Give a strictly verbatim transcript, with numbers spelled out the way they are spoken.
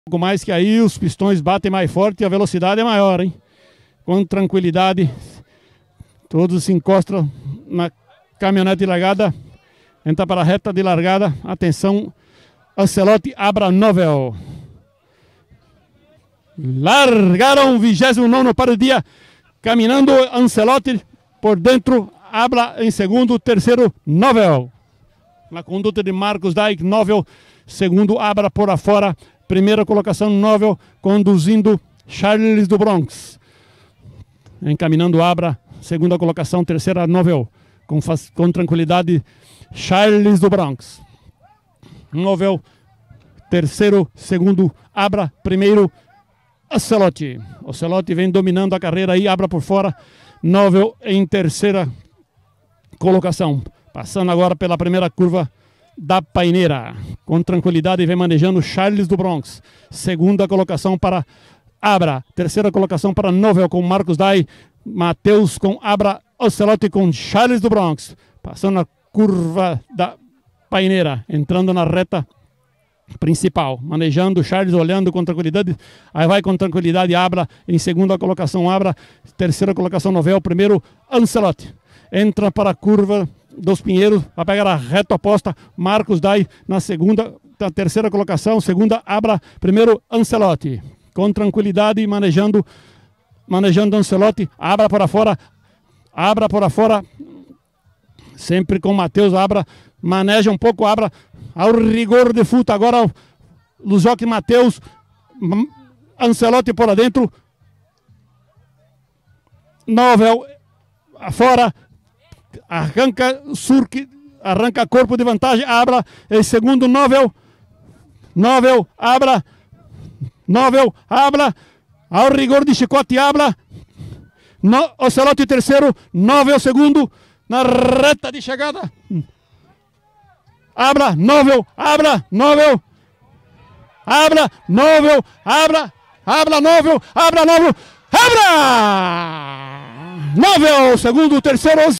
pouco mais que aí os pistões batem mais forte e a velocidade é maior, hein? Com tranquilidade, todos se encostam na caminhonete de largada, entra para a reta de largada, atenção, Ancelotti, Abra, Novel. Largaram vigésimo nono para o dia, caminhando Ancelotti por dentro, Abra em segundo, terceiro, Novel. Na conduta de Marcos Dijk, Novel, segundo, Abra por afora, primeira colocação, Novel, conduzindo Charles do Bronx. Encaminhando Abra, segunda colocação, terceira, Novel, com, com tranquilidade, Charles do Bronx. Novel, terceiro, segundo, Abra, primeiro, Ancelotti. Ancelotti vem dominando a carreira aí, Abra por fora, Novel em terceira colocação. Passando agora pela primeira curva da paineira. Com tranquilidade vem manejando Charles do Bronx. Segunda colocação para Abra. Terceira colocação para Novel com Marcos Dai. Matheus com Abra. Ancelotti com Charles do Bronx. Passando a curva da paineira. Entrando na reta principal. Manejando Charles, olhando com tranquilidade. Aí vai com tranquilidade Abra. Em segunda colocação Abra. Terceira colocação Novel. Primeiro Ancelotti. Entra para a curva dos Pinheiros, vai pegar a reta oposta, Marcos Dai na segunda, na terceira colocação, segunda Abra, primeiro Ancelotti, com tranquilidade, manejando, manejando Ancelotti, Abra para fora, Abra para fora, sempre com Matheus, Abra, maneja um pouco, Abra, ao rigor de futa, agora Luzoc Matheus, Ancelotti por dentro, Novel, fora, arranca surque, arranca corpo de vantagem, Abra, em segundo Novel, Novel, Abra, Novel, Abra, ao rigor de chicote, Abra, no, Ancelotti terceiro, Novel segundo, na reta de chegada, Abra, Novel, Abra, Novel, Abra, Novel, Abra, Abra, Novel, Abra, Novel, Abra, Novel, segundo, terceiro,